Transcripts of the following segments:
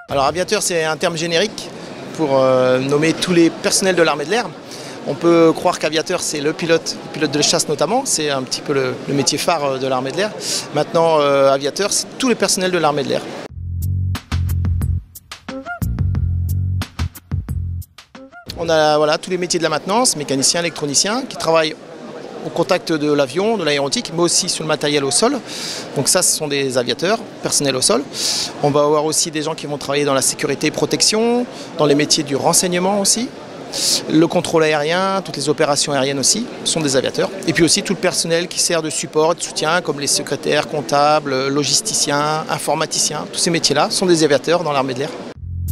Alors aviateur, c'est un terme générique pour nommer tous les personnels de l'armée de l'air. On peut croire qu'aviateur, c'est le pilote de chasse notamment, c'est un petit peu le métier phare de l'armée de l'air. Maintenant, aviateur, c'est tous les personnels de l'armée de l'air. On a tous les métiers de la maintenance, mécaniciens, électroniciens, qui travaillent au contact de l'avion, de l'aéronautique, mais aussi sur le matériel au sol. Donc ça, ce sont des aviateurs, personnels au sol. On va avoir aussi des gens qui vont travailler dans la sécurité et protection, dans les métiers du renseignement aussi. Le contrôle aérien, toutes les opérations aériennes aussi, sont des aviateurs. Et puis aussi tout le personnel qui sert de support et de soutien, comme les secrétaires, comptables, logisticiens, informaticiens. Tous ces métiers-là sont des aviateurs dans l'armée de l'air.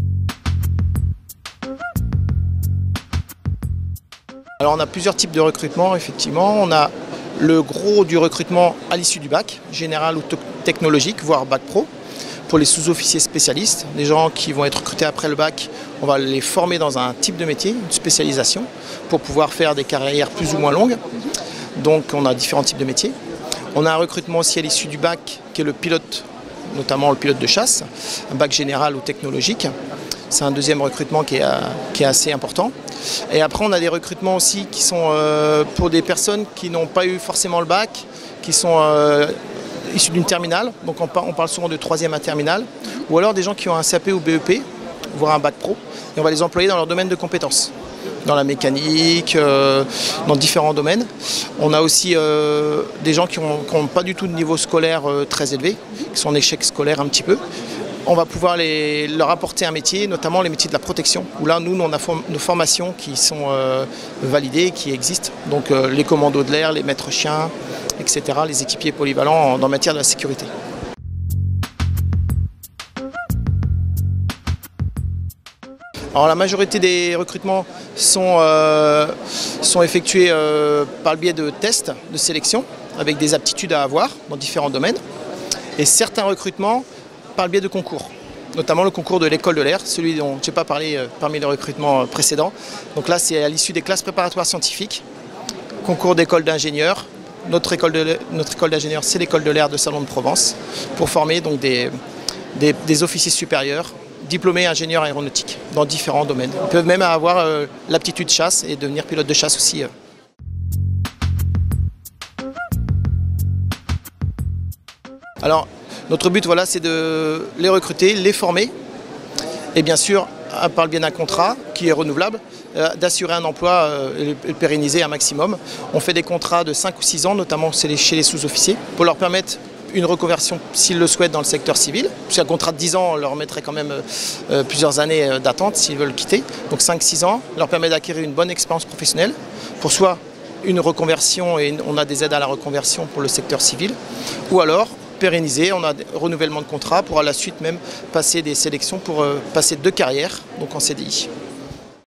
Alors on a plusieurs types de recrutement, effectivement. On a le gros du recrutement à l'issue du bac, général ou technologique, voire bac pro. Pour les sous-officiers spécialistes, des gens qui vont être recrutés après le bac, on va les former dans un type de métier, une spécialisation, pour pouvoir faire des carrières plus ou moins longues. Donc on a différents types de métiers. On a un recrutement aussi à l'issue du bac, qui est le pilote, notamment le pilote de chasse, un bac général ou technologique. C'est un deuxième recrutement qui est assez important. Et après, on a des recrutements aussi qui sont pour des personnes qui n'ont pas eu forcément le bac, qui sont issus d'une terminale. Donc on parle souvent de troisième à terminale. Ou alors des gens qui ont un CAP ou BEP, voire un bac pro. Et on va les employer dans leur domaine de compétences. Dans la mécanique, dans différents domaines. On a aussi des gens qui n'ont pas du tout de niveau scolaire très élevé, qui sont en échec scolaire un petit peu. On va pouvoir leur apporter un métier, notamment les métiers de la protection, où là, nous, on a nos formations qui sont validées, qui existent. Donc les commandos de l'air, les maîtres chiens, etc., les équipiers polyvalents en matière de la sécurité. Alors la majorité des recrutements sont effectués par le biais de tests de sélection, avec des aptitudes à avoir dans différents domaines. Et certains recrutements par le biais de concours, notamment le concours de l'école de l'air, celui dont je n'ai pas parlé parmi les recrutements précédents. Donc là, c'est à l'issue des classes préparatoires scientifiques, concours d'école d'ingénieurs. Notre école d'ingénieurs, c'est l'école de l'air de Salon de Provence, pour former donc des officiers supérieurs, diplômés ingénieurs aéronautiques, dans différents domaines. Ils peuvent même avoir l'aptitude chasse et devenir pilote de chasse aussi. Alors, notre but, voilà, c'est de les recruter, les former et bien sûr, par le biais d'un contrat qui est renouvelable, d'assurer un emploi et le pérenniser un maximum. On fait des contrats de 5 ou 6 ans, notamment chez les sous-officiers, pour leur permettre une reconversion s'ils le souhaitent dans le secteur civil. Puisqu'un contrat de 10 ans leur mettrait quand même plusieurs années d'attente s'ils veulent quitter. Donc 5-6 ans leur permet d'acquérir une bonne expérience professionnelle pour soit une reconversion, et on a des aides à la reconversion pour le secteur civil, ou alors pérenniser, on a des renouvellements de contrat pour à la suite même passer des sélections pour passer 2 carrières, donc en CDI.